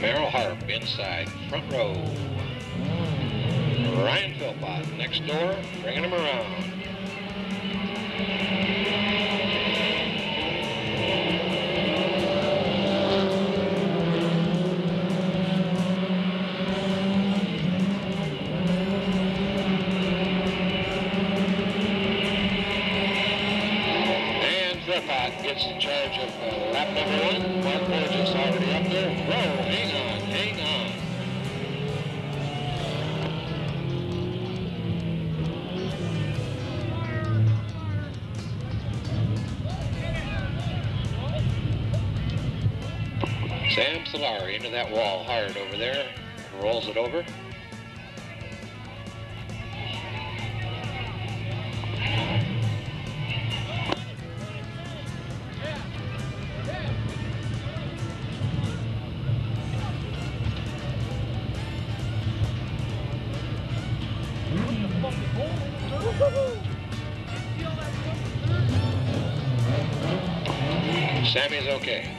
Merrill Harp inside, front row. Ryan Philpott next door, bringing him around. And Philpott gets in charge of lap number 1. Mark Burgess already up there. Whoa, hang on, hang on. Sam Solari into that wall hard over there, rolls it over. Sammy's okay.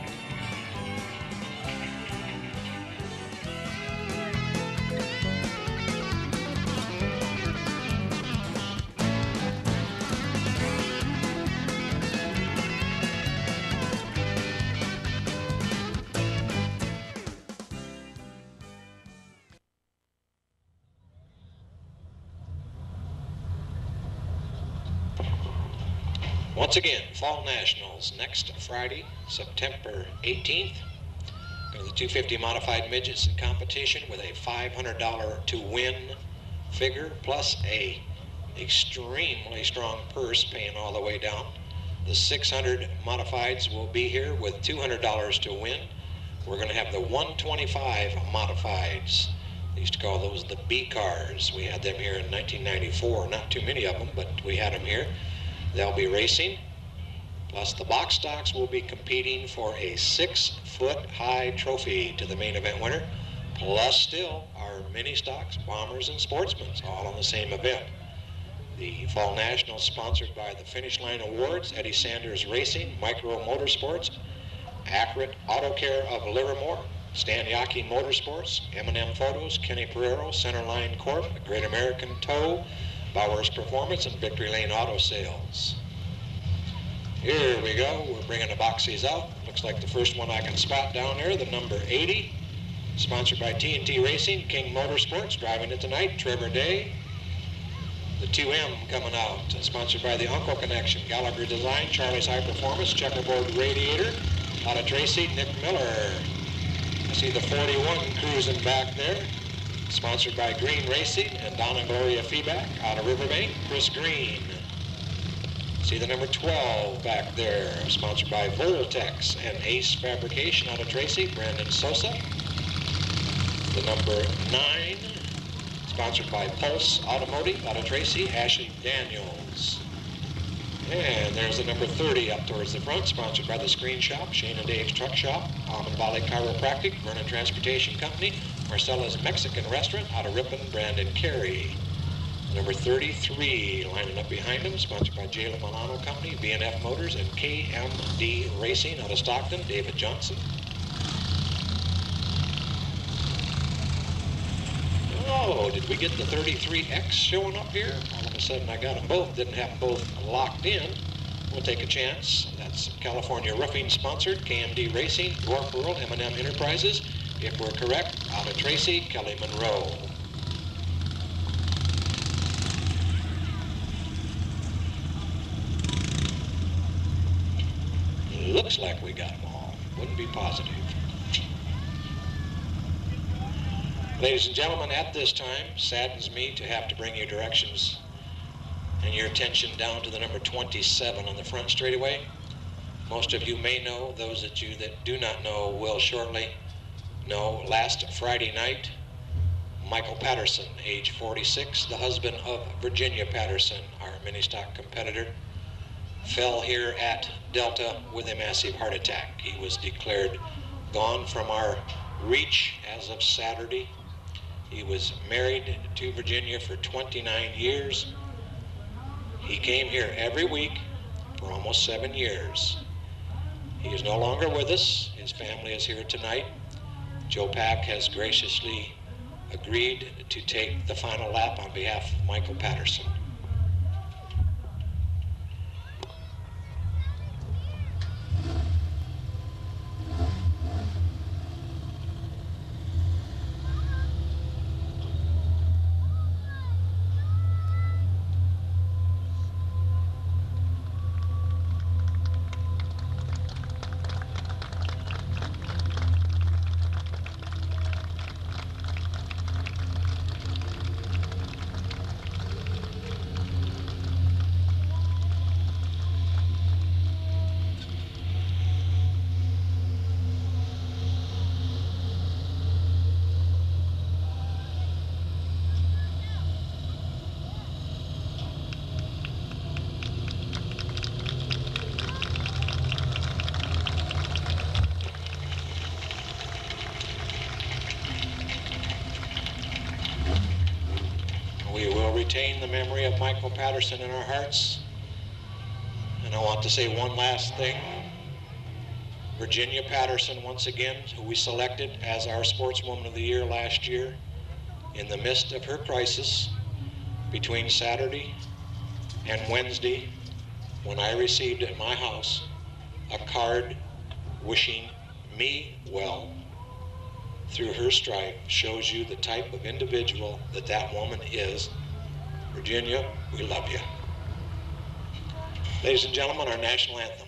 Once again, Fall Nationals next Friday, September 18th. Go to the 250 Modified Midgets in competition with a $500 to win figure plus a extremely strong purse paying all the way down. The 600 Modifieds will be here with $200 to win. We're going to have the 125 Modifieds. They used to call those the B cars. We had them here in 1994. Not too many of them, but we had them here. They'll be racing, plus the box stocks will be competing for a 6-foot-high trophy to the main event winner, plus still our mini stocks, bombers, and sportsmen, all on the same event. The Fall Nationals sponsored by the Finish Line Awards, Eddie Sanders Racing, Micro Motorsports, Accurate Auto Care of Livermore, Stan Yaki Motorsports, M&M Photos, Kenny Pereiro, Centerline Corp, Great American Tow, Bowers Performance, and Victory Lane Auto Sales. Here we go. We're bringing the boxies out. Looks like the first one I can spot down there, the number 80. Sponsored by TNT Racing, King Motorsports. Driving it tonight, Trevor Day. The 2M coming out. Sponsored by the Uncle Connection, Gallagher Design, Charlie's High Performance, Checkerboard Radiator. Out of Tracy, Nick Miller. I see the 41 cruising back there. Sponsored by Green Racing and Donna Gloria Feedback out of Riverbank, Chris Green. See the number 12 back there, sponsored by Voltex and Ace Fabrication out of Tracy, Brandon Sosa. The number 9, sponsored by Pulse Automotive out of Tracy, Ashley Daniels. And there's the number 30 up towards the front, sponsored by the Screen Shop, Shane and Dave's Truck Shop, Almond Valley Chiropractic, Vernon Transportation Company, Marcella's Mexican Restaurant out of Ripon, Brandon Carey. Number 33 lining up behind him, sponsored by J. Milano Company, B&F Motors, and KMD Racing out of Stockton, David Johnson. Oh, did we get the 33X showing up here? All of a sudden I got them both, didn't have them both locked in. We'll take a chance. That's California Roofing sponsored, KMD Racing, Dwarf World, M&M Enterprises. If we're correct, out of Tracy, Kelly Monroe. Looks like we got them all. Wouldn't be positive. Ladies and gentlemen, at this time, saddens me to have to bring you directions and your attention down to the number 27 on the front straightaway. Most of you may know, those of you that do not know will shortly know. Last Friday night, Michael Patterson, age 46, the husband of Virginia Patterson, our mini stock competitor, fell here at Delta with a massive heart attack. He was declared gone from our reach as of Saturday. He was married to Virginia for 29 years. He came here every week for almost 7 years. He is no longer with us. His family is here tonight. Joe Pack has graciously agreed to take the final lap on behalf of Michael Patterson. We will retain the memory of Michael Patterson in our hearts. And I want to say one last thing. Virginia Patterson, once again, who we selected as our Sportswoman of the Year last year, in the midst of her crisis between Saturday and Wednesday, when I received at my house a card wishing me well through her strife, shows you the type of individual that that woman is. Virginia, we love you. Ladies and gentlemen, our national anthem.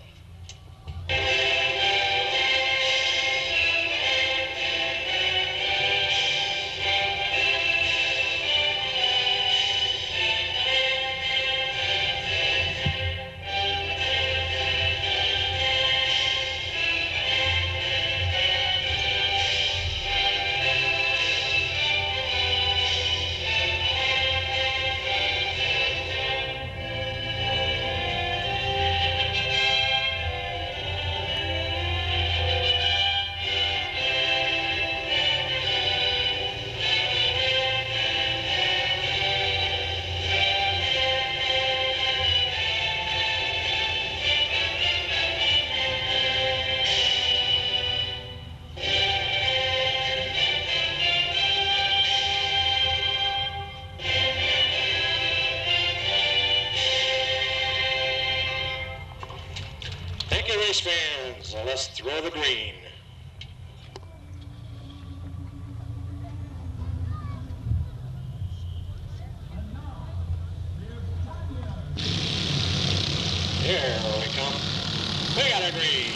Thank you, race fans. Let's throw the green. Here we come. We got a green.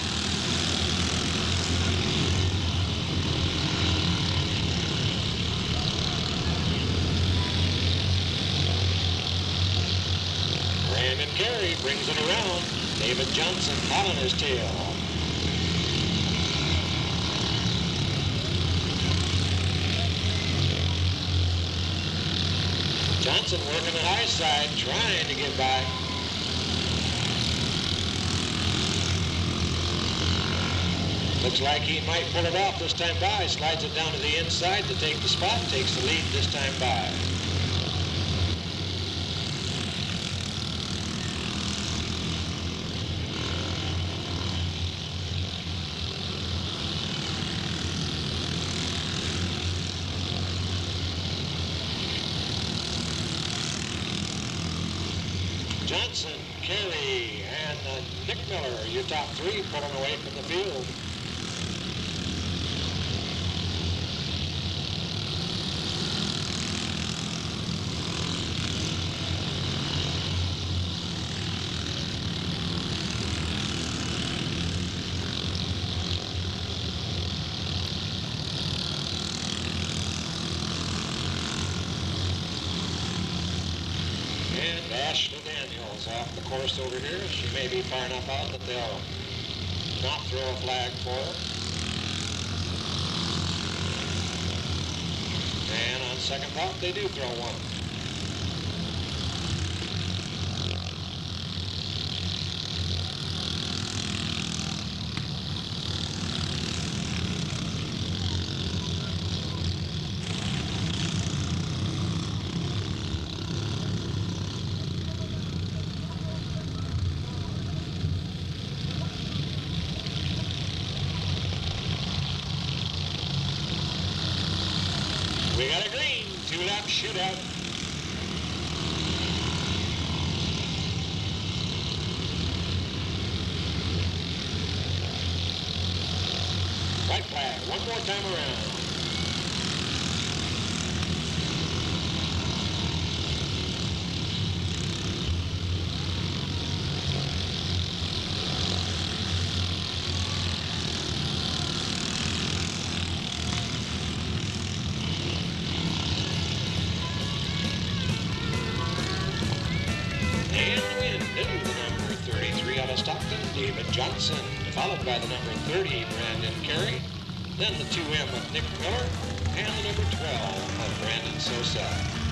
Brandon Carey brings it around. David Johnson hot on his tail. Johnson working the high side, trying to get by. Looks like he might pull it off this time by. Slides it down to the inside to take the spot. Takes the lead this time by. Johnson, Carey, and Nick Miller, your top three, pulling away from the field. And Ashley Daniels off the course over here. She may be far enough out that they'll not throw a flag for her. And on second thought, they do throw one. We got a green, 2-lap shootout. White flag, one more time around. And the win, the number 33 out of Stockton, David Johnson, followed by the number 30, Brandon Carey, then the 2M of Nick Miller, and the number 12 of Brandon Sosa.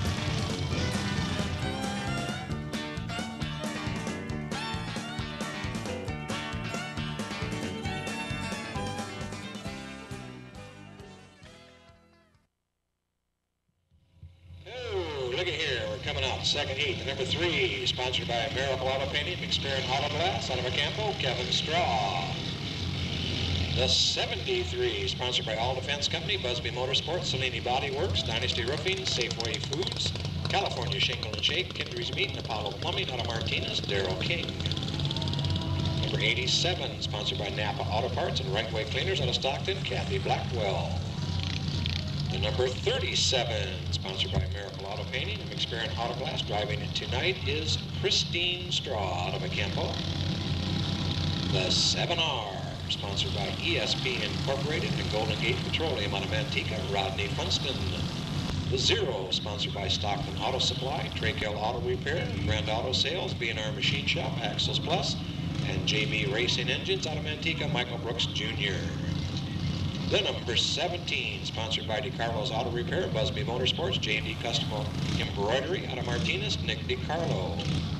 Oh, look at here, we're coming out second heat. The number 3, sponsored by Miracle Auto Painting, McSperrin Auto Glass, out of Campo, Kevin Straw. The 73, sponsored by All Defense Company, Busby Motorsports, Cellini Body Works, Dynasty Roofing, Safeway Foods, California Shingle and Shake, Kindery's Meat, and Apollo Plumbing, out of Martinez, Darrell King. Number 87, sponsored by Napa Auto Parts and Right Way Cleaners, out of Stockton, Kathy Blackwell. The number 37, sponsored by Miracle Auto Painting and McSperrin Auto Glass, driving it tonight is Christine Straw, out of Campo. The 7R, sponsored by ESP Incorporated and Golden Gate Petroleum, out of Manteca, Rodney Funston. The 0, sponsored by Stockton Auto Supply, Trakel Auto Repair, Grand Auto Sales, B&R Machine Shop, Axles Plus, and JB Racing Engines, out of Manteca, Michael Brooks Jr. The number 17, sponsored by DeCarlo's Auto Repair, Busby Motorsports, J&D Custom Embroidery, out of Martinez, Nick DeCarlo.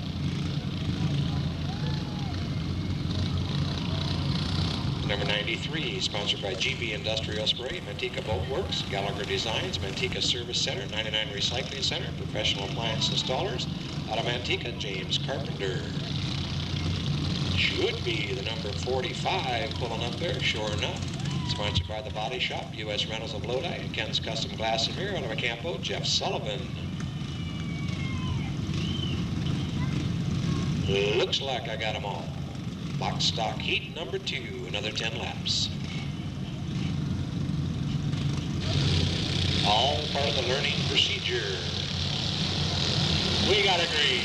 Number 93, sponsored by GB Industrial Spray, Manteca Boat Works, Gallagher Designs, Manteca Service Center, 99 Recycling Center, Professional Appliance Installers, out of Manteca, James Carpenter. Should be the number 45 pulling up there, sure enough. Sponsored by the Body Shop, U.S. Rentals of Lodi, and Ken's Custom Glass and Mirror, out of Campo, Jeff Sullivan. Looks like I got them all. Box stock heat number 2, another 10 laps. All part of the learning procedure. We got a green.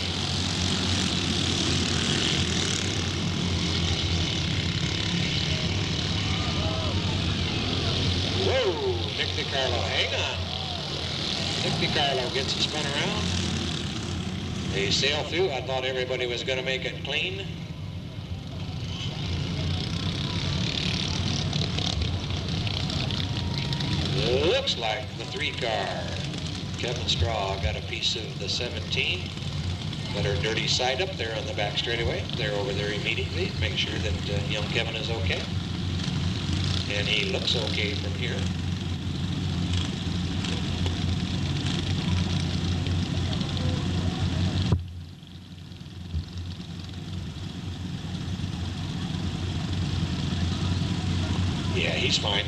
Whoa, Nick DeCarlo, hang on. Nick DeCarlo gets it spun around. They sail through. I thought everybody was going to make it clean. Looks like the 3 car. Kevin Straw got a piece of the 17. Got her dirty side up there on the back straightaway. They're over there immediately. Make sure that young Kevin is okay. And he looks okay from here. Yeah, he's fine.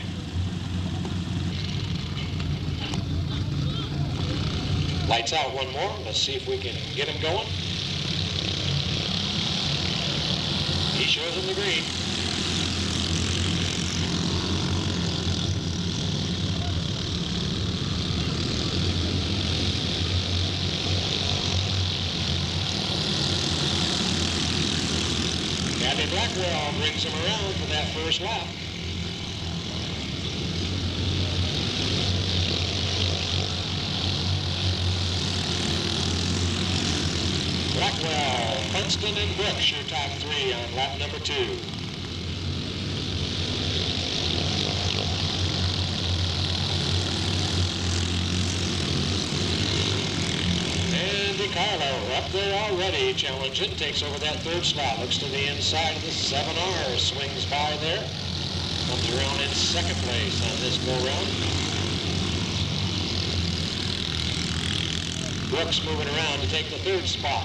Lights out one more. Let's see if we can get him going. He shows him the green. Kathy Blackwell brings him around for that first lap. Blackwell, Funston, and Brooks, your top 3 on lap number 2. And DeCarlo up there already, challenging, takes over that 3rd slot, looks to the inside of the 7R, swings by there, comes around in 2nd place on this go-round. Brooks moving around to take the 3rd spot.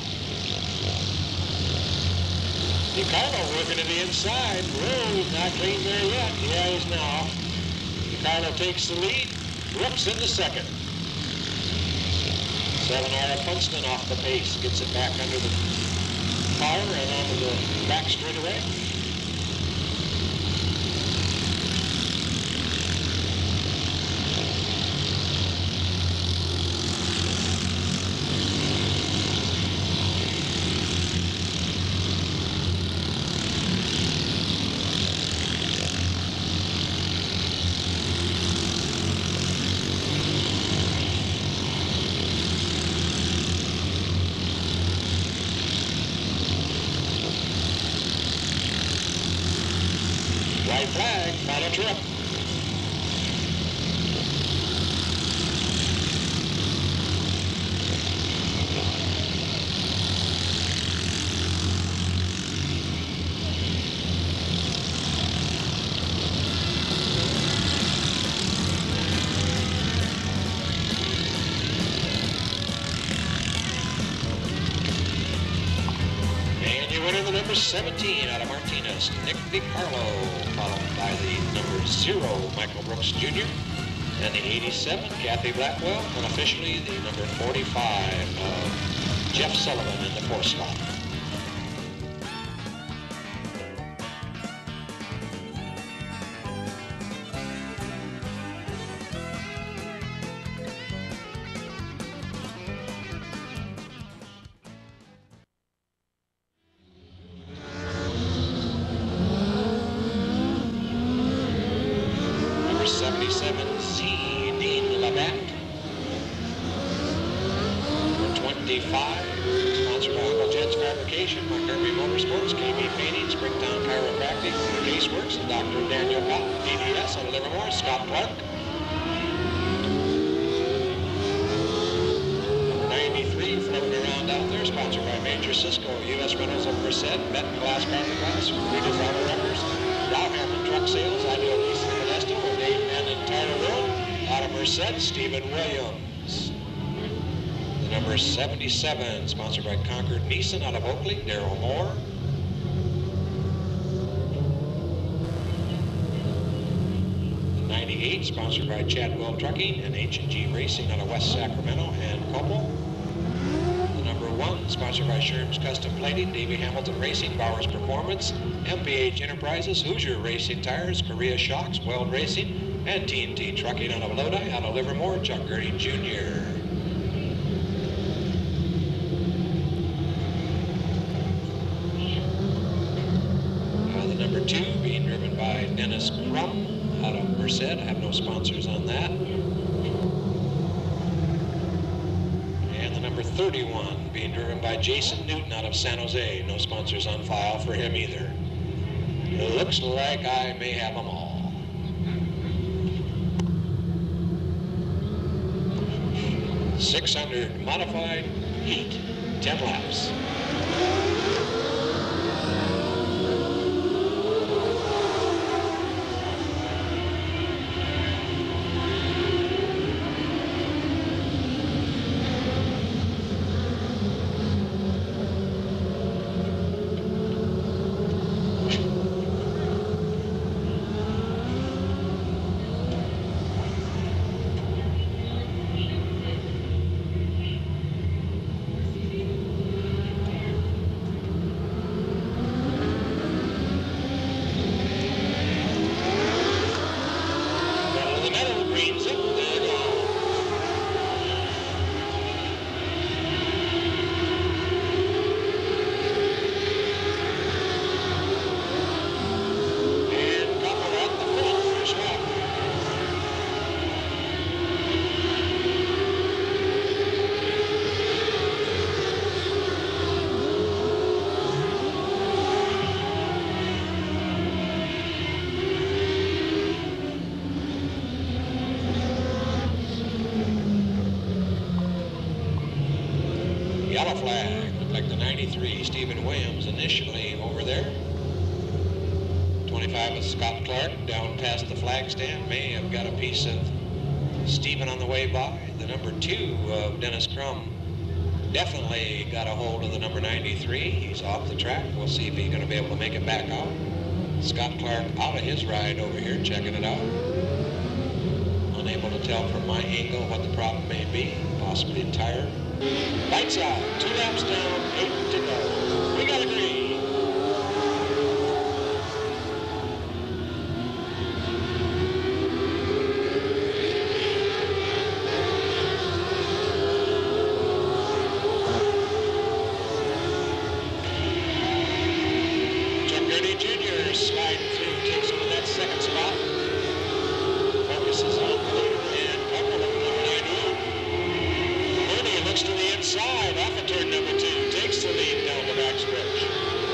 DeCarlo working to the inside. Whoa, he's not clean there yet. Yeah, he's now. DeCarlo takes the lead. Brooks in the 2nd. 7R Funston off the pace, gets it back under the car and onto the back straightaway. White flag, final trip. And you winner the number 17 out of Martinez, Nick DiCarlo, followed by the number 0, Michael Brooks Jr., and the 87, Kathy Blackwell, and officially the number 45, Jeff Sullivan in the 4th slot. Number 77, C. Dean Labatt. Number 25, sponsored by Uncle Jed's Fabrication, Montgomery Motorsports, KB Painting, Springtown Chiropractic, Caseworks, and Dr. Daniel Cotton, DDS, out of Livermore, Scott Clark. Number 93, floating around out there, sponsored by Major Cisco, U.S. Rentals of Merced, Benton Glass, Fiberglass, Rita Fowler Records, Dow Hammond Truck Sales, Ideal East and Modesto, with Dave Penn and Tyler Road, out of Merced, Stephen Williams. The number 77, sponsored by Concord Nissan, out of Oakley, Darrell Moore. The 98, sponsored by Chadwell Trucking and H&G Racing, out of West Sacramento and Copel. The number 1, sponsored by Sherm's Custom Plating, Davey Hamilton Racing, Bowers Performance, MPH Enterprises, Hoosier Racing Tires, Korea Shocks, Weld Racing, and TNT Trucking out of Lodi, out of Livermore, Chuck Gurney Jr. The number 2 being driven by Dennis Crum out of Merced. I have no sponsors on that. And the number 31 being driven by Jason Newton out of San Jose. No sponsors on file for him either. It looks like I may have them all. 600 modified heat, 10 laps. Yellow flag, looked like the 93, Stephen Williams initially over there. 25 is Scott Clark, down past the flag stand, may have got a piece of Stephen on the way by. The number 2 of Dennis Crum definitely got a hold of the number 93. He's off the track. We'll see if he's going to be able to make it back out. Scott Clark out of his ride over here, checking it out. Unable to tell from my angle what the problem may be, possibly a tire Lights out. 2 laps down, 8 to go. We got a green. Sliding through, takes over that second spot. Focuses on the leader and Pepper looking number 98. Bernie looks to the inside off of turn number 2. Takes the lead down the backstretch.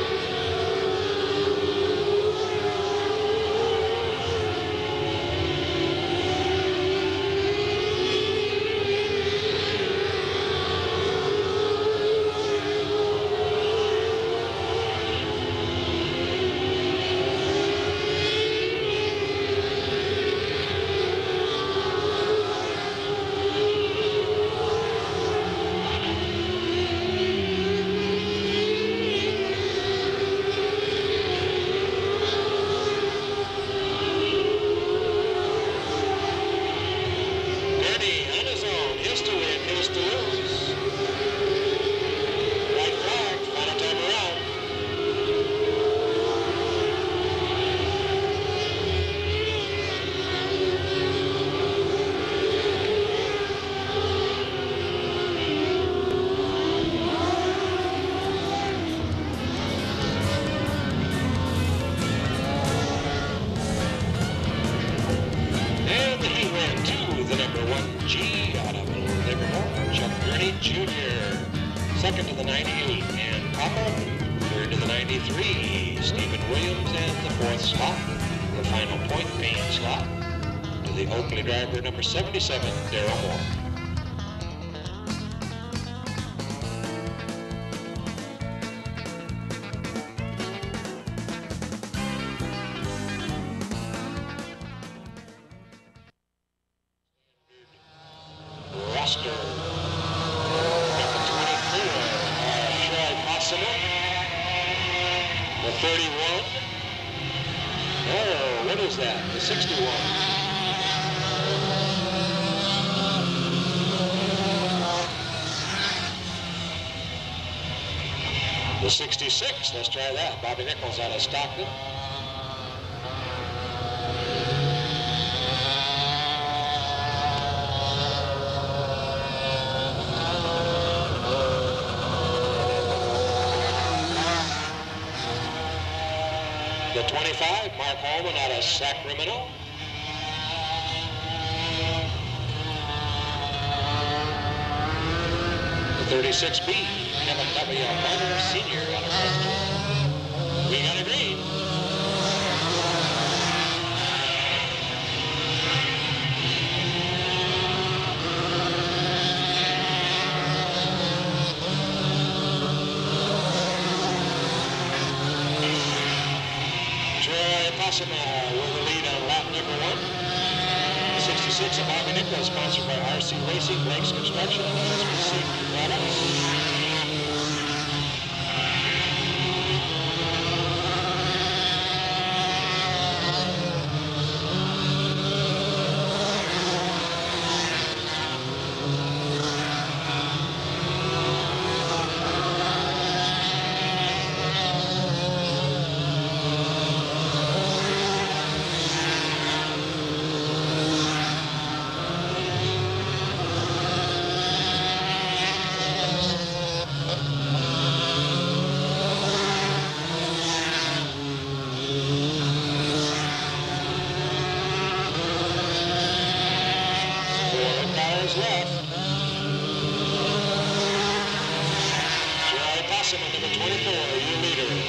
Second to the 98, and Papa, third to the 93, Stephen Williams, and the fourth slot, the final point paying slot, to the Oakley driver number 77, Darrell Moore. Roster. The 31. Oh, what is that? The 61. The 66. Let's try that. Bobby Nichols out of Stockton. The 25, Mark Holman out of Sacramento. The 36B, Kevin W. Martin Sr. out of Preston. We got a green. With the lead on lap number 1. 66 of Bobby Nichols, sponsored by RC Racing, Lakes Construction, and SBC Products. Left. Joy Possum, number 24, your leader.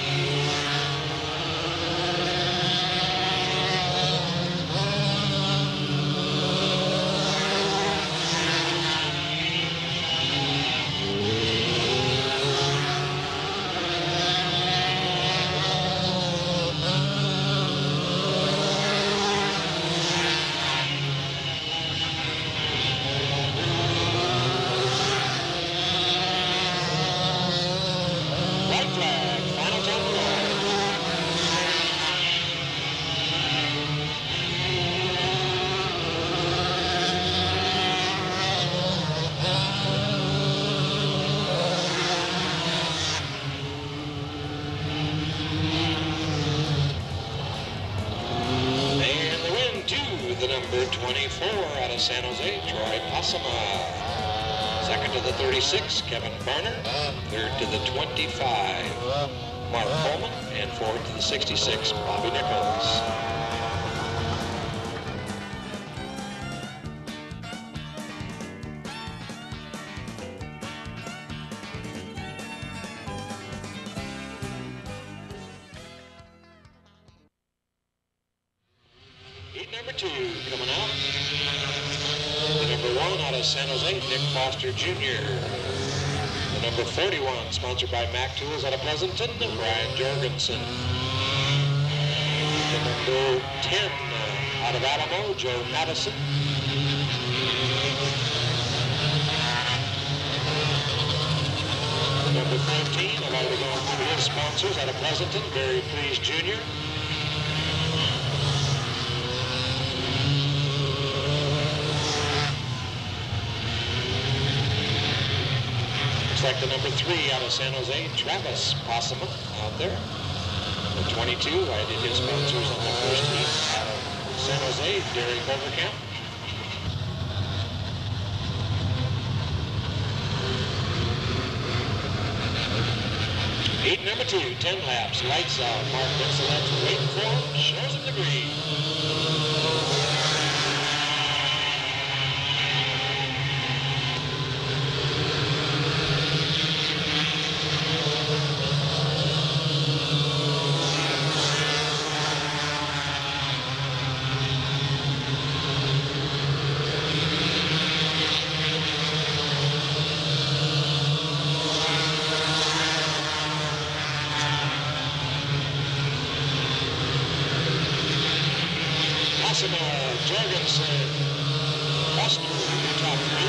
the number 24 out of San Jose, Troy Passama. Second to the 36, Kevin Barner. Third to the 25, Mark Coleman. And fourth to the 66, Bobby Nichols. Heat number 2 coming out. The number 1 out of San Jose, Nick Foster Jr. The number 41, sponsored by Mac Tools out of Pleasanton, Brian Jorgensen. The number 10 out of Alamo, Joe Madison. The number 13, I've already gone through his sponsors out of Pleasanton, Barry Please Jr. Like the number 3 out of San Jose, Travis Passama out there. The 22, I did his sponsors on the first heat out of San Jose, Derek Overcamp. Heat number 2, 10 laps, lights out. Mark Vincelet's waiting for him, shows him the green. Jorgensen, Foster, top 3.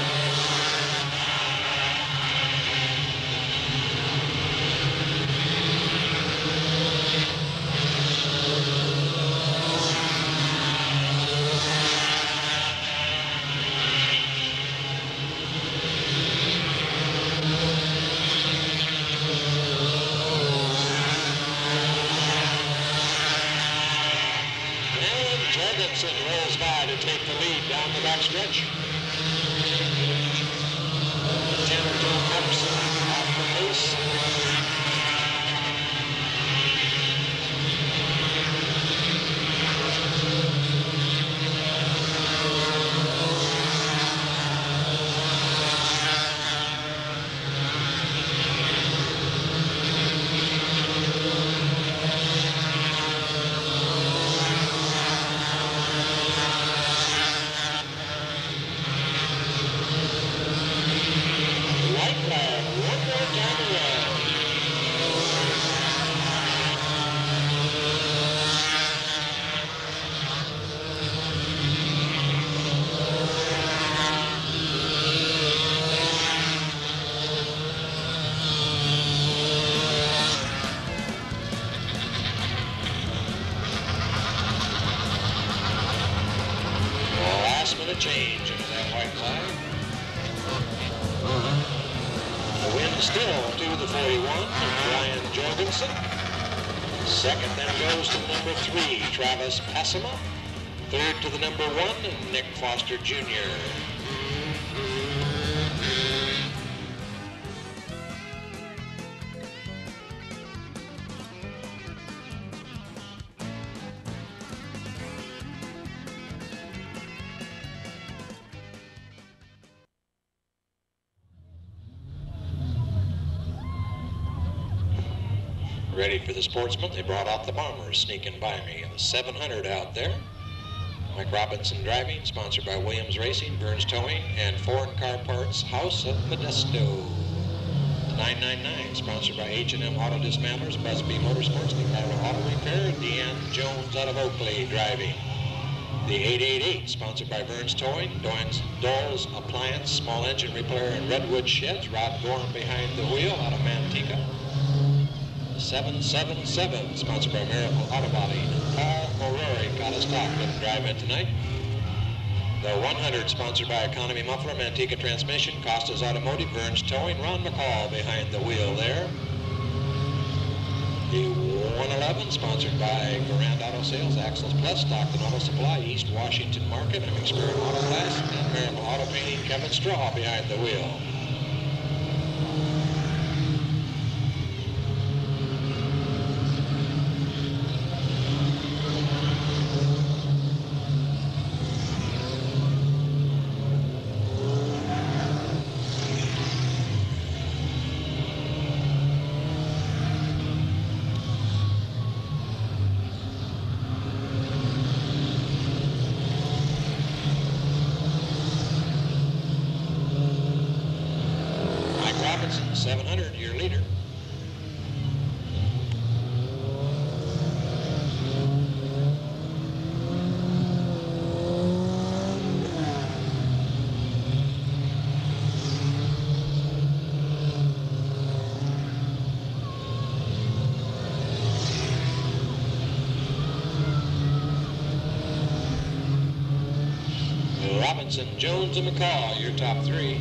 Jorgensen rolls by to take the lead down the backstretch. Tanner Joe Patterson off the pace. Change into that white flag. The win still to the 41, Brian Jorgensen. Second then goes to the number 3, Travis Passama. Third to the number 1, Nick Foster Jr. Ready for the sportsman, they brought out the bombers sneaking by me. The 700 out there. Mike Robinson driving, sponsored by Williams Racing, Burns Towing, and Foreign Car Parts House of Modesto. The 999, sponsored by H&M Auto Dismantlers, Busby Motorsports, Ricardo Auto Repair, Deanne Jones out of Oakley driving. The 888, sponsored by Burns Towing, Doyle's Appliance, Small Engine Repair, and Redwood Sheds, Rod Gorham behind the wheel out of Manteca. 777, sponsored by Miracle Auto Body, Paul O'Rourke out of Stockton driving tonight. The 100, sponsored by Economy Muffler, Manteca Transmission, Costas Automotive, Burns Towing, Ron McCall behind the wheel there. the 111, sponsored by Grand Auto Sales, Axles Plus, Stockton Auto Supply, East Washington Market, Spirit Auto Glass, and Miracle Auto Painting. Kevin Straw behind the wheel. Robinson, 700, your leader. Robinson, Jones, and McCall, your top three.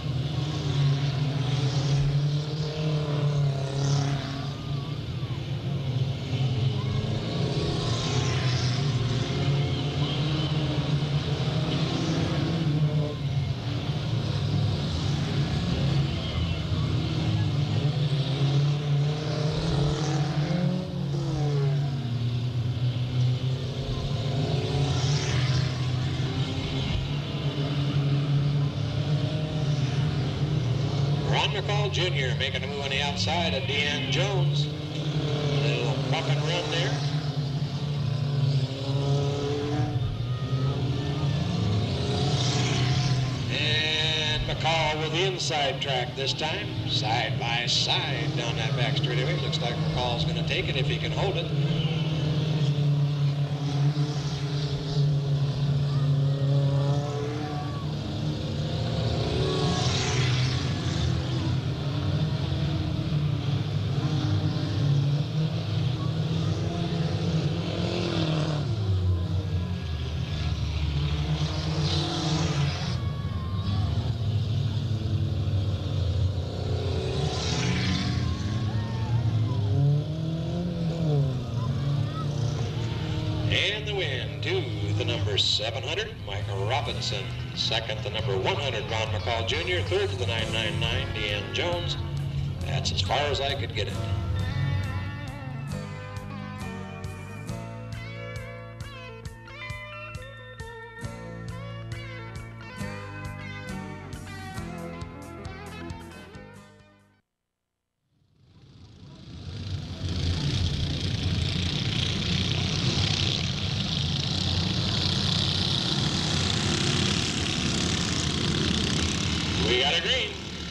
McCall Jr. making a move on the outside of Deanne Jones. A little buck and run there. And McCall with the inside track this time. Side by side down that back straightaway. Looks like McCall's going to take it if he can hold it. And the win to the number 700, Michael Robinson. Second, the number 100, Ron McCall Jr. Third to the 999, Deanne Jones. That's as far as I could get it. We got a green.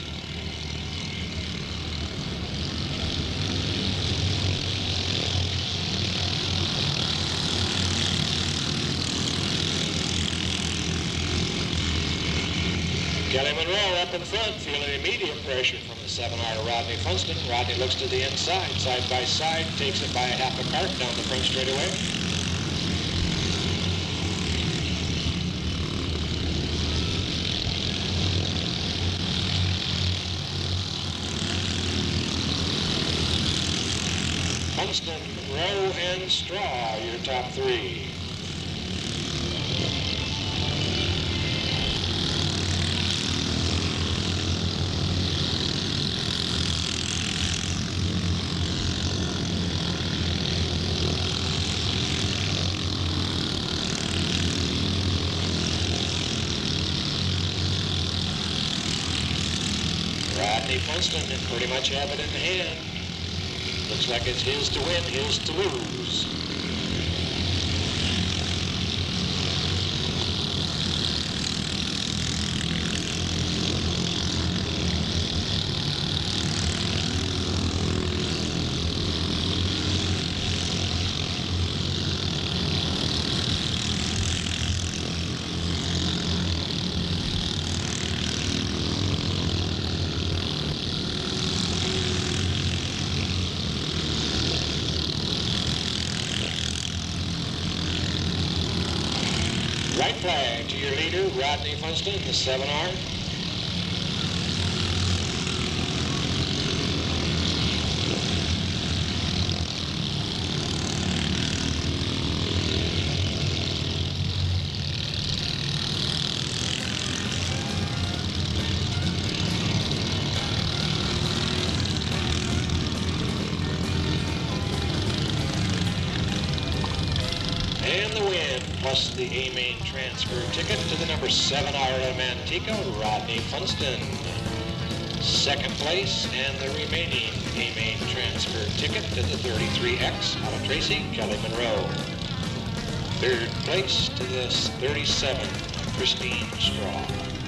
Kelly Monroe up in front, feeling immediate pressure from the 7R Rodney Funston. Rodney looks to the inside, side by side, takes it by a half a cart down the front straightaway. Funston, Rowe, and Straw, your top three. Rodney Funston pretty much have it in hand. Looks like it's his to win, his to lose. Right flag to your leader, Rodney Funston, the 7R. plus the A-Main transfer ticket to the number 7 Ireland Manteca, Rodney Funston. Second place, and the remaining A-Main transfer ticket to the 33X out of Tracy, Kelly Monroe. Third place to the 37, Christine Straw.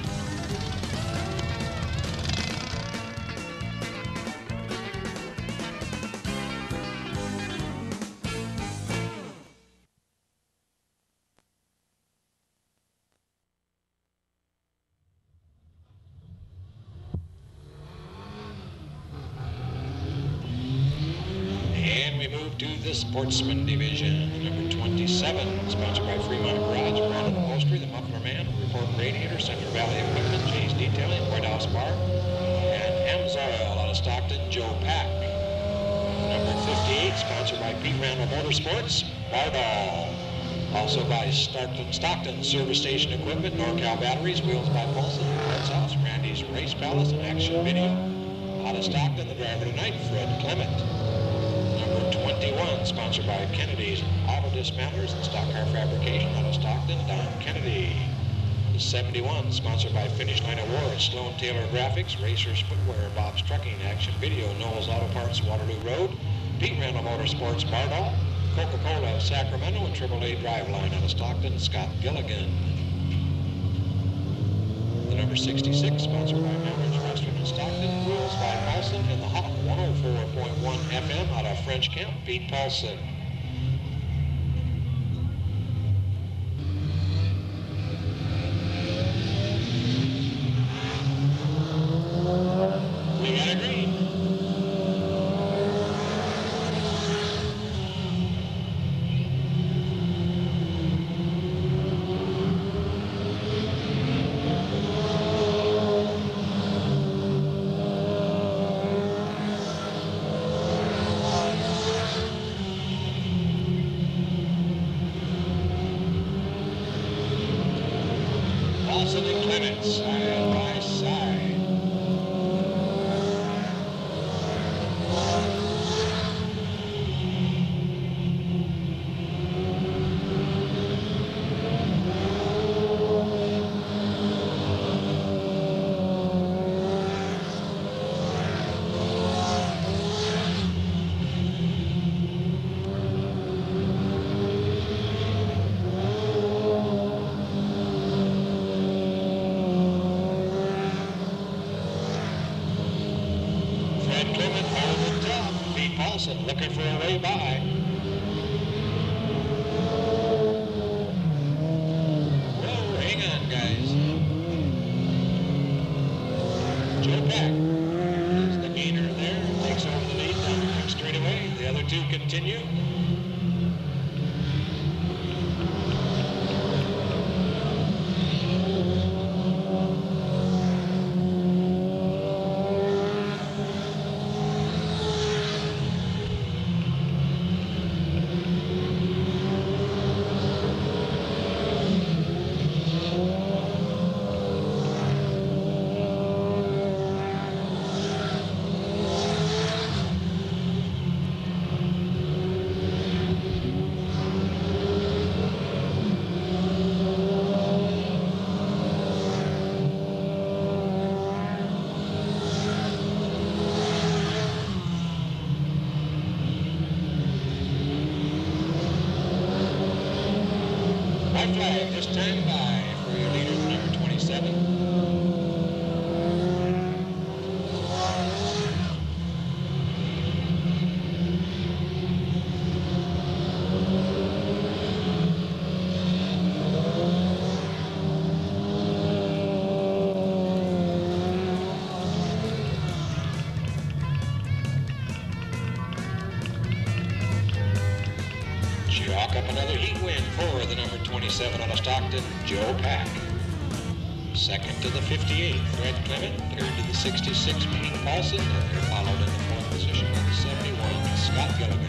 To the Sportsman Division, number 27, sponsored by Fremont Garage, Brandon Upholstery, The Muffler Man, Report Radiator, Central Valley Equipment, Jay's Detailing, White House Bar, and Amsoil out of Stockton, Joe Pack. Number 58, sponsored by Pete Randall Motorsports, Bardall. Also by Stockton Service Station Equipment, NorCal Batteries, Wheels by Paulson, Red's House, Randy's Race Palace, and Action Video. Out of Stockton, the driver tonight, Fred Clement. 21, sponsored by Kennedy's Auto Dismantlers and Stock Car Fabrication out of Stockton, Don Kennedy. The 71, sponsored by Finish Line Awards, Sloan Taylor Graphics, Racers Footwear, Bob's Trucking, Action Video, Knowles Auto Parts, Waterloo Road, Pete Randall Motorsports, Bardall, Coca-Cola of Sacramento, and AAA Driveline out of Stockton, Scott Gilligan. The number 66, sponsored by Mallard's Restaurant in Stockton, Wheels by Paulson, and the Hawk 104.1 FM out of French Camp, Pete Paulson. We got a green. Paulson and Clement, side by side. Looking for a way by. Whoa, hang on, guys. Joe Pack is the gainer there. Takes over the lead down the next straightaway. The other two continue. White flag this time by for your leader, number 27. Chalk up another heat win for the number 27 out of Stockton, Joe Pack. Second to the 58, Fred Clement. Third to the 66, Pete Paulson. And they're followed in the fourth position by the 71, Scott Gilligan.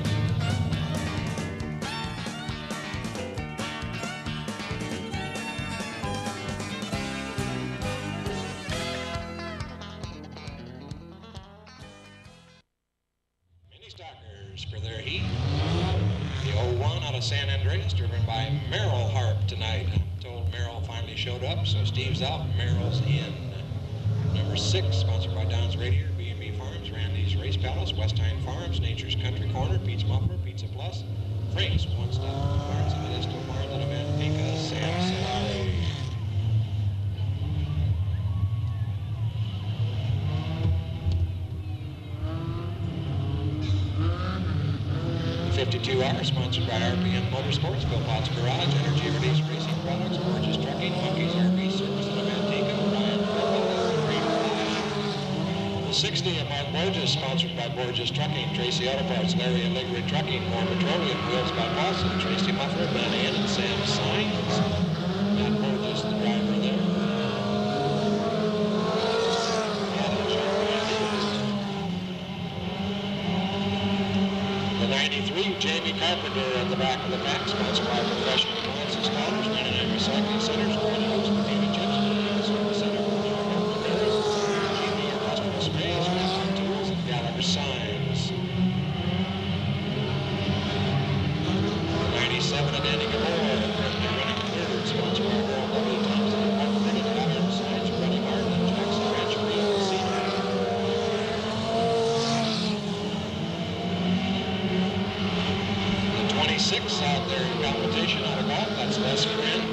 Mini Stockers for their heat. The 01 out of San Andreas, driven by Merrill Harp. showed up, so Steve's out. Merrill's in. Number 6, sponsored by Don's Radiator, B&B Farms, Randy's Race Palace, Westhine Farms, Nature's Country Corner, Pete's Muffler, Pizza Plus, Frank's One Stop Farms, and Modesto Farms, and Amanteca, Sam Solari. The 52 hour, sponsored by RPM Motorsports, Philpott's Garage, Energy Release, Racing Products, Gorgeous Trucking, Monkeys RV Service, and Amanteca, Ryan Philpott, and Green Flash. The 60 of Mark Borges, sponsored by Borges Trucking, Tracy Auto Parts, Larry Allegri Trucking, More Petroleum, Wheels by Boston, Tracy Muffler, Ben Ann, and Sam Signs. Matt Borges, the driver there. The 93, Jamie Carpenter at the back of the pack, sponsored by Professional Appliance Installers, 99 Recycling Centers, 20 House Potato Chips, Service Center, Jamie Industrial Sprays, Western Tools, and Gallagher Signs. The 97 of Andy Gabor, currently running third, sponsored by Earl W. Thompson, and Martin Gallagher Signs, running hard, and Jackson Rancheria, and Cedar. The 26 out there in competition out of golf, that's Les Friend.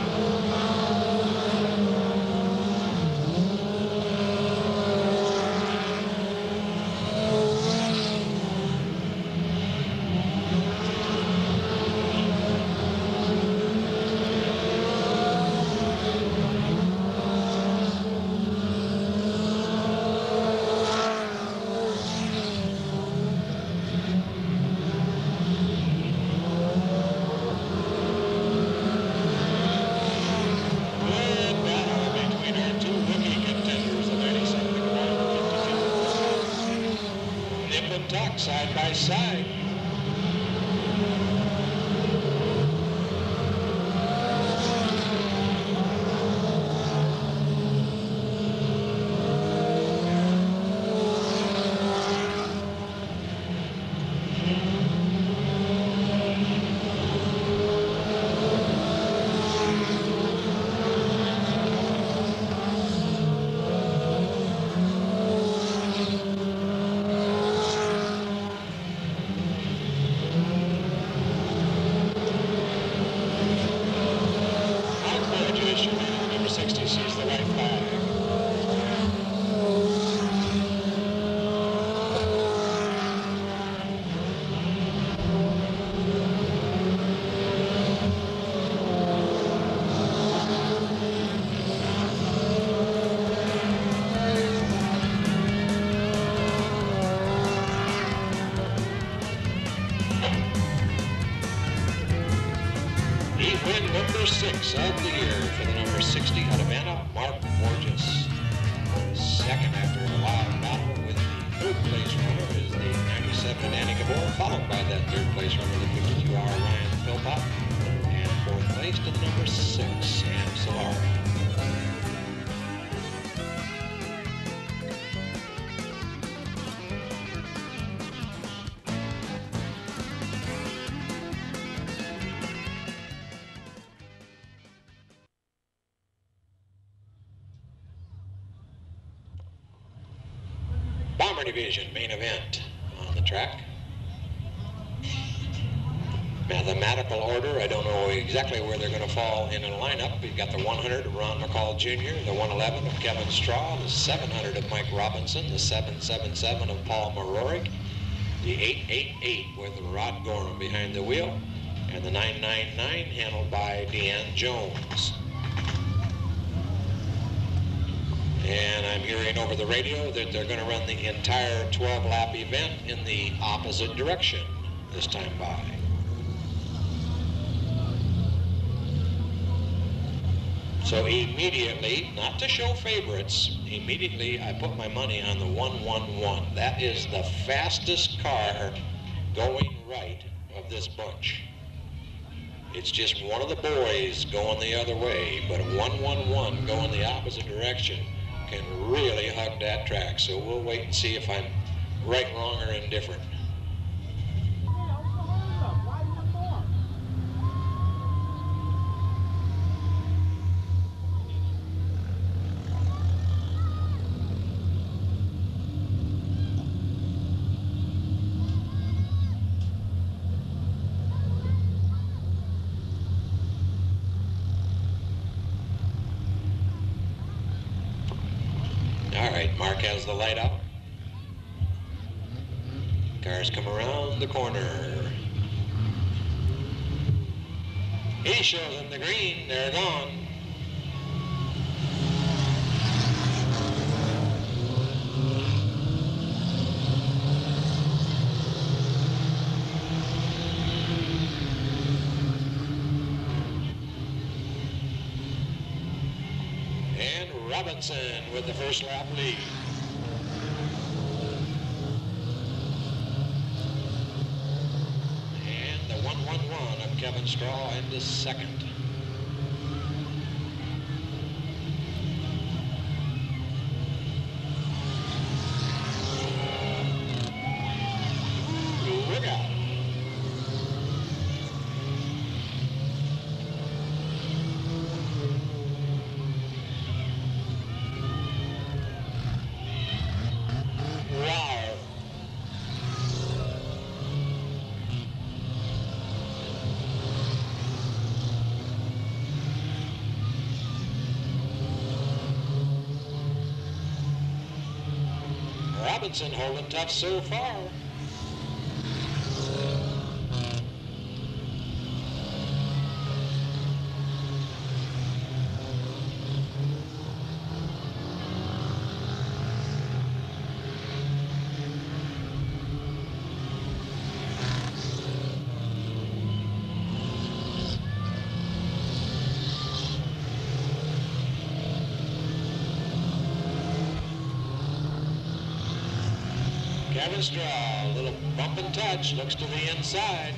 Side by side. Number 60 sees the white flag. Win number 6 of the year for the number 60 Havana, Mark Borges. Second after a wild battle with the third place runner is the 97 Andy Gabor, followed by that third place runner, the 52 hour Ryan Philpott, and fourth place to the number 6, Sam Solari. Bomber Division main event on the track. Mathematical order, I don't know exactly where they're going to fall in a lineup. We've got the 100 of Ron McCall Jr., the 111 of Kevin Straw, the 700 of Mike Robinson, the 777 of Paul Marorik, the 888 with Rod Gorham behind the wheel, and the 999 handled by Deanne Jones. And I'm hearing over the radio that they're going to run the entire 12-lap event in the opposite direction this time by. So immediately, not to show favorites, immediately I put my money on the 111. That is the fastest car going right of this bunch. It's just one of the boys going the other way, but a 111 going the opposite direction can really hug that track. So we'll wait and see if I'm right, wrong, or indifferent. right, Mark has the light out. Cars come around the corner. He shows them the green. They're gone. Robinson with the first lap lead. And the 1-1-1 of Kevin Straw into second. Look out. Robinson holding tough so far. Kevin Straw, a little bump and touch, looks to the inside.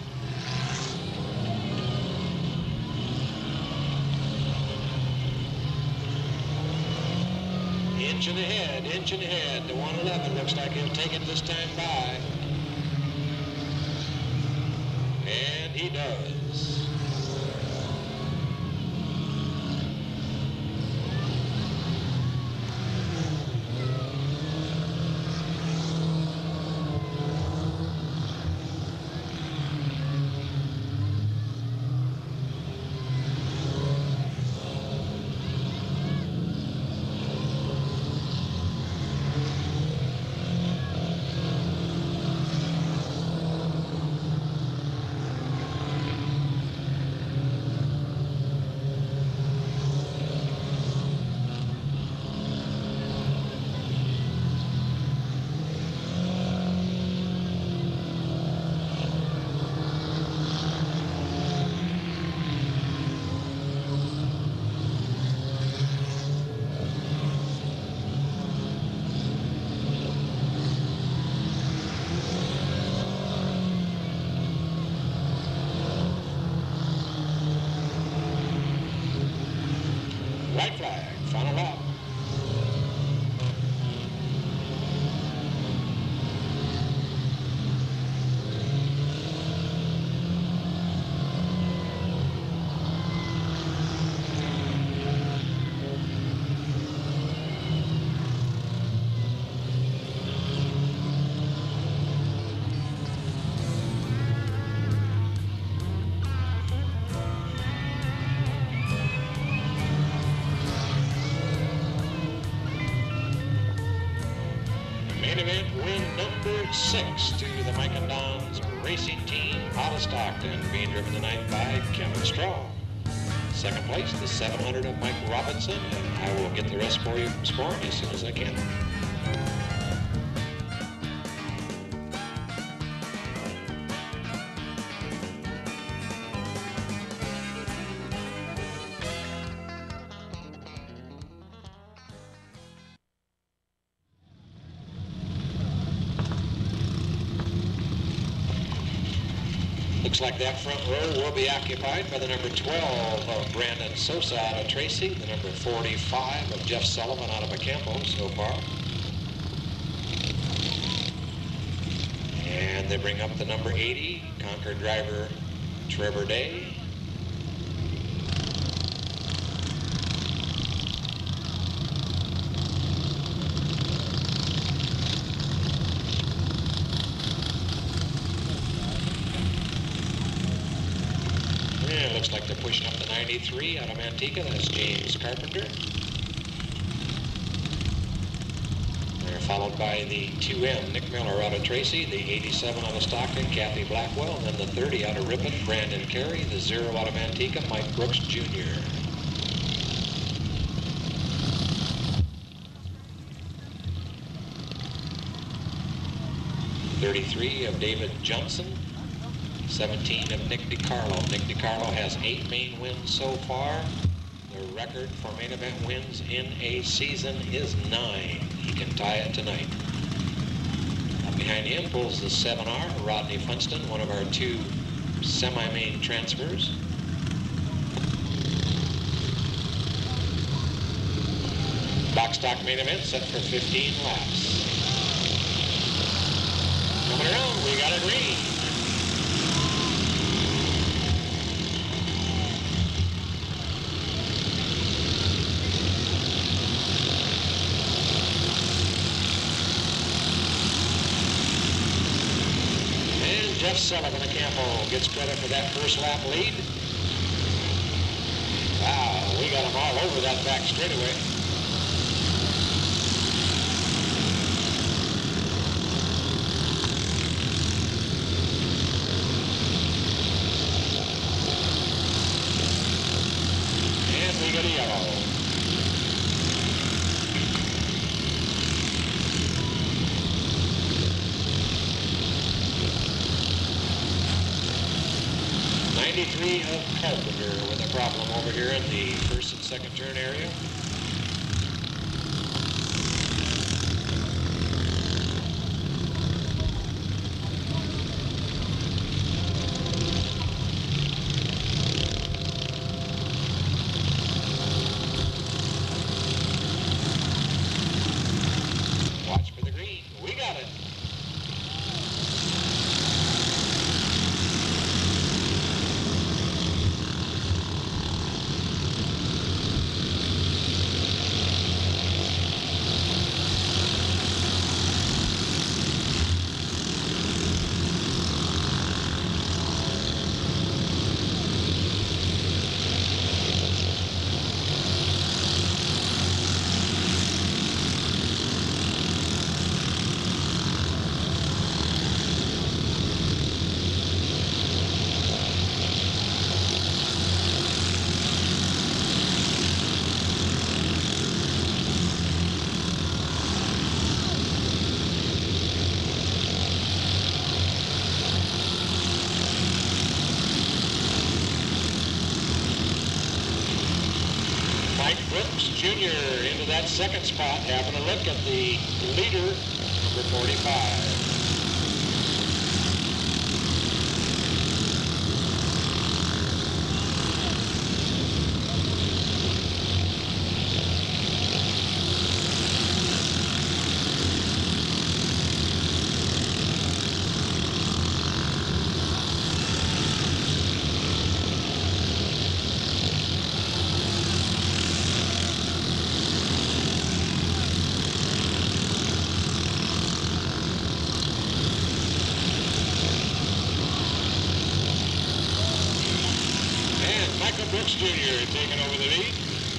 Inch and ahead. The 111 looks like he'll take it this time by. And he does. White flag, final lap. Main event win number 6 to the Mike and Don's racing team out of Stockton, being driven tonight by Kevin Straw. Second place, the 700 of Mike Robinson, and I will get the rest for you from scoring as soon as I can. Looks like that front row will be occupied by the number 12 of Brandon Sosa out of Tracy, the number 45 of Jeff Sullivan out of Macampo so far. And they bring up the number 80, Concord driver Trevor Day. Yeah, looks like they're pushing up the 93 out of Manteca. That's James Carpenter. They're followed by the 2M, Nick Miller out of Tracy, the 87 out of Stockton, Kathy Blackwell, and then the 30 out of Ripon, Brandon Carey, the 0 out of Manteca, Mike Brooks Jr. 33 of David Johnson, 17 of Nick DiCarlo. Nick DiCarlo has 8 main wins so far. The record for main event wins in a season is 9. He can tie it tonight. Up behind him pulls the 7R, Rodney Funston, one of our 2 semi-main transfers. Box stock main event set for 15 laps. Coming around, we got a green. And Jeff Sullivan of Campo gets credit for that first lap lead. Wow, we got them all over that back straightaway. Good yellow. '93 of Carpenter with a problem over here in the first and second turn area. Brooks Jr. into that second spot, having a look at the leader, number 45. Brooks Jr. taking over the lead.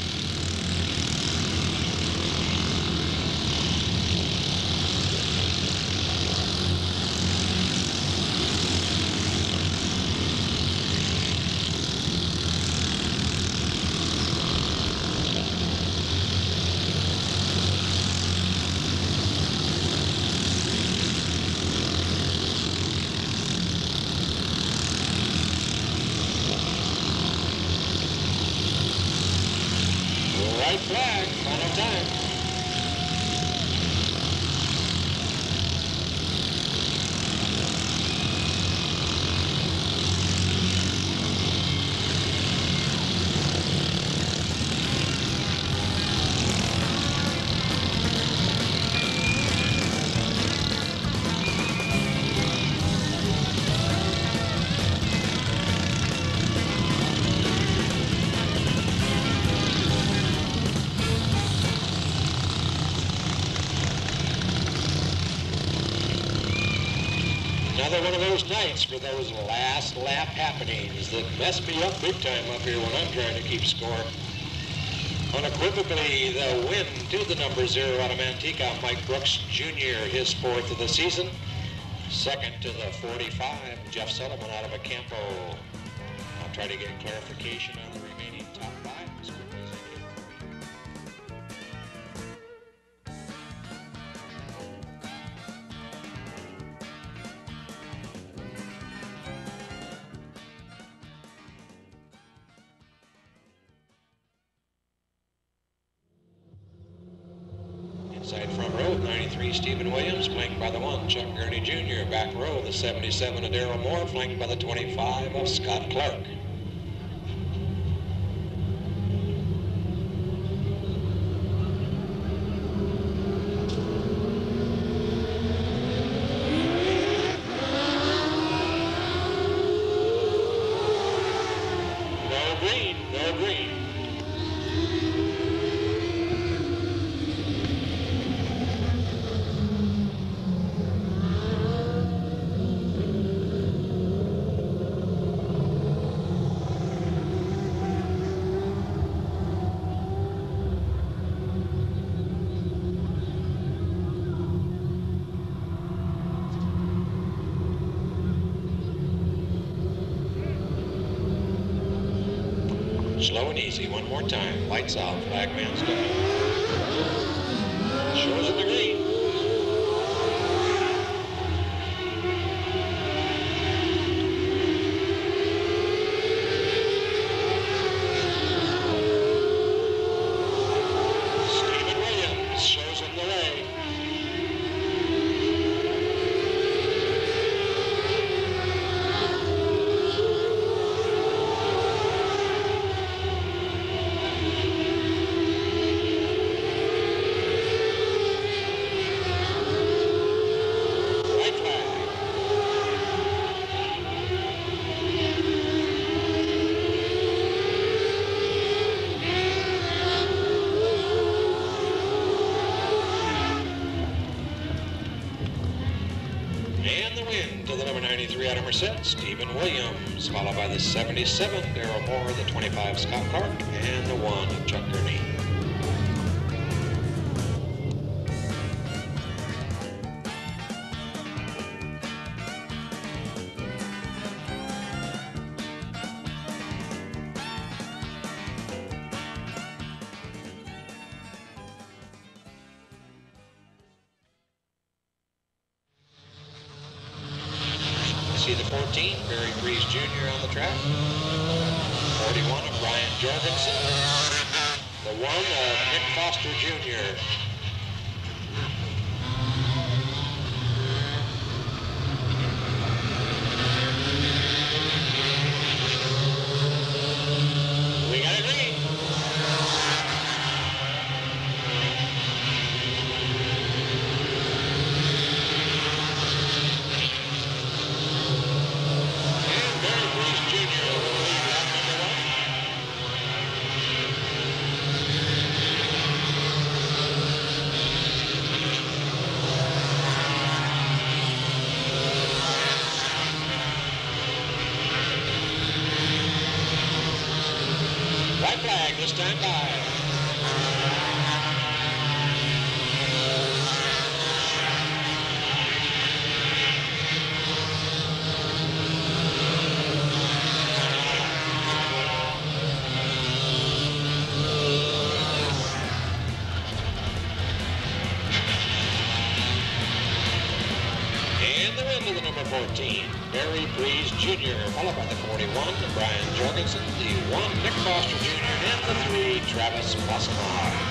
White flag, final time. Another one of those nights for those last lap happenings that mess me up big time up here when I'm trying to keep score. Unequivocally, the win to the number 0 out of Manteca, Mike Brooks Jr., his 4th of the season. Second to the 45, Jeff Sullivan out of a Campo. I'll try to get clarification on the remaining top 5 as quickly as I can. Inside front row, 93, Stephen Williams, flanked by the 1, Chuck Gurney Jr. Back row, the 77 of Darrell Moore, flanked by the 25 of Scott Clark. No green, no green. Slow and easy, one more time. Lights out, flagman's down. Shows him the green. Stephen Williams shows him the way. And the win to the number 93 out of Merced, Stephen Williams, followed by the 77, Darrell Moore, the 25, Scott Clark, and the 1, Chuck Gurney. See the 14, Barry Breeze Jr. on the track. 41 of Brian Jorgensen. The 1 of Nick Foster Jr. We got a green. White flag this time by. And the win to the number 14, Barry Breeze Jr., followed by the 41, Brian Jorgensen, the 1, Nick Foster Jr., and the 3, Travis Wassenaar.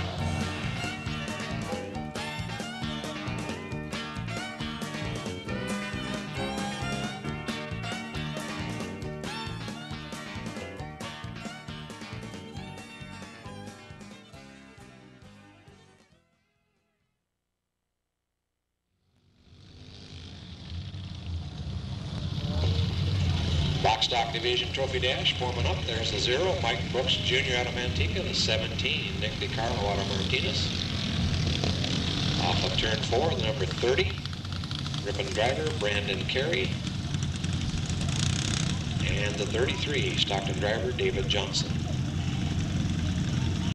Box stock division trophy dash forming up. There's the 0, Mike Brooks Jr. out of Manteca. The 17, Nick DiCarlo out of Martinez. Off of turn 4, the number 30, ribbon driver Brandon Carey. And the 33, Stockton driver David Johnson.